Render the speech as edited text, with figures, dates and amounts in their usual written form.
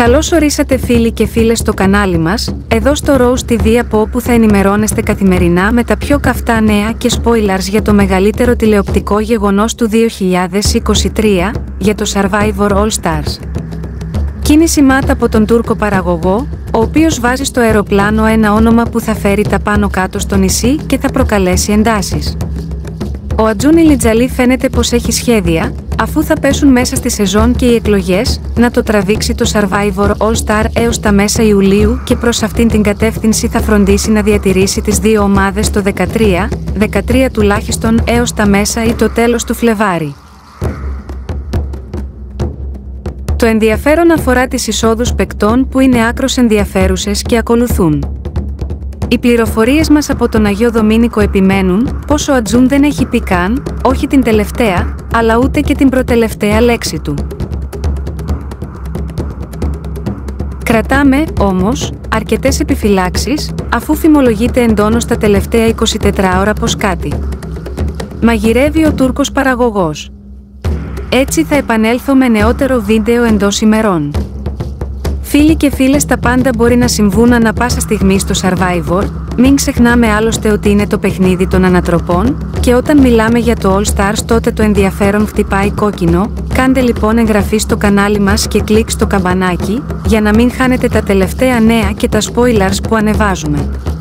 Καλώς ορίσατε φίλοι και φίλες στο κανάλι μας, εδώ στο Rose TV, από όπου θα ενημερώνεστε καθημερινά με τα πιο καυτά νέα και spoilers για το μεγαλύτερο τηλεοπτικό γεγονός του 2023, για το Survivor All Stars. Κίνηση ΜΑΤ από τον Τούρκο παραγωγό, ο οποίος βάζει στο αεροπλάνο ένα όνομα που θα φέρει τα πάνω κάτω στο νησί και θα προκαλέσει εντάσεις. Ο Ατζούν Ηλιτζαλή φαίνεται πως έχει σχέδια, αφού θα πέσουν μέσα στη σεζόν και οι εκλογές, να το τραβήξει το Survivor All Star έως τα μέσα Ιουλίου και προς αυτήν την κατεύθυνση θα φροντίσει να διατηρήσει τις δύο ομάδες το 13 τουλάχιστον έως τα μέσα ή το τέλος του Φλεβάρι. Το ενδιαφέρον αφορά τις εισόδους παικτών που είναι άκρως ενδιαφέρουσες και ακολουθούν. Οι πληροφορίες μας από τον Αγιο Δομήνικο επιμένουν πως ο Ατζούν δεν έχει πει καν, όχι την τελευταία, αλλά ούτε και την προτελευταία λέξη του. Κρατάμε, όμως, αρκετές επιφυλάξεις, αφού φημολογείται εντόνως τα τελευταία 24 ώρα πως κάτι μαγειρεύει ο Τούρκος παραγωγός. Έτσι θα επανέλθω με νεότερο βίντεο εντός ημερών. Φίλοι και φίλες, τα πάντα μπορεί να συμβούν ανά πάσα στιγμή στο Survivor, μην ξεχνάμε άλλωστε ότι είναι το παιχνίδι των ανατροπών, και όταν μιλάμε για το All Stars τότε το ενδιαφέρον χτυπάει κόκκινο. Κάντε λοιπόν εγγραφή στο κανάλι μας και κλικ στο καμπανάκι, για να μην χάνετε τα τελευταία νέα και τα spoilers που ανεβάζουμε.